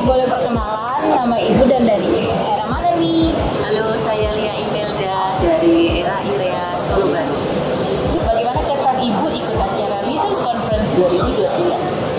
boleh perkenalan nama Ibu dan dari era mana nih? Halo, saya Lia Imelda dari Era IREA Solo Baru. Bagaimana kesan Ibu ikut acara Leaders Conference 2023?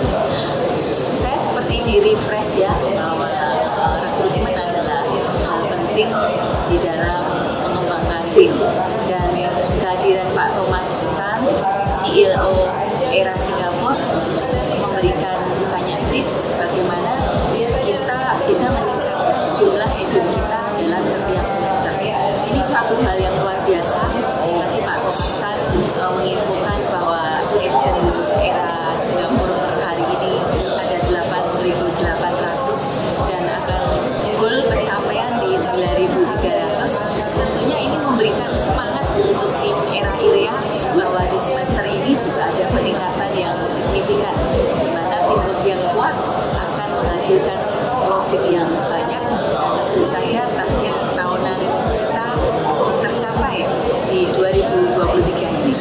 Saya seperti di refresh ya, bahwa rekrutmen adalah hal penting di dalam mengembangkan tim, dan kehadiran Pak Thomas Tan, CEO Era Singapura, memberikan banyak tips bagaimana kita bisa meningkatkan jumlah agent kita dalam setiap semester. Ini suatu hal yang luar biasa. Tadi Pak Thomas Tan menginfokan bahwa agent Era Singapura hari ini ada 8.800 dan akan goal pencapaian di 9.300. Tentunya ini memberikan semangat untuk tim Era IREA bahwa di semester ini juga ada peningkatan yang signifikan, di mana tim yang kuat akan menghasilkan closing yang banyak, dan tentu saja target tahunan kita tercapai di 2023 ini.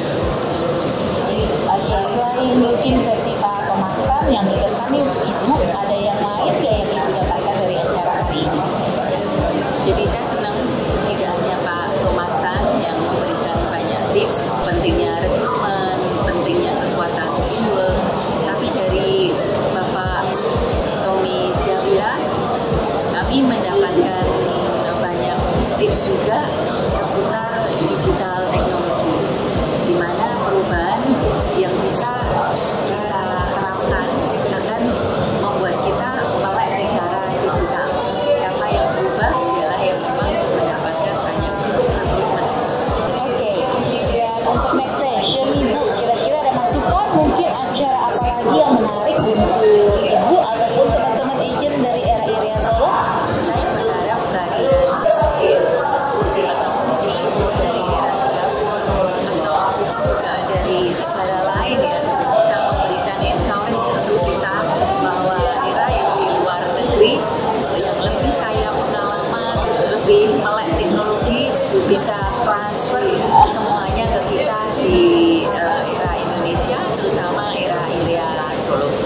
Oke, selain mungkin sesi Pak Thomas Tan yang dikesani untuk Ibu, ada yang lain nggak yang Ibu dapatkan dari acara hari ini? Jadi saya senang tidak hanya Pak Thomas Tan yang memberikan banyak tips pentingnya rekrutmen, pentingnya kekuatan teamwork, tapi dari Bapak Tommy Syawira kami mendapatkan banyak tips juga seputar digital teknologi, di mana perubahan yang bisa kita terapkan akan membuat kita melek secara digital. Siapa yang berubah ialah yang memang mendapatkan banyak rekrutmen. Oke, dan untuk next session Ibu, kira-kira ada masukan mungkin acara apa lagi yang menarik untuk Ibu ataupun teman-teman agent dari Era IREA Solo? Saya berharap kehadiran CEO ataupun CEO dari Era Singapura atau juga dari negara lain yang bisa memberikan encourage untuk kita bahwa Era yang di luar negeri yang lebih kaya pengalaman, lebih melek teknologi bisa transfer semuanya ke kita di Era Indonesia, terutama Era IREA Solo.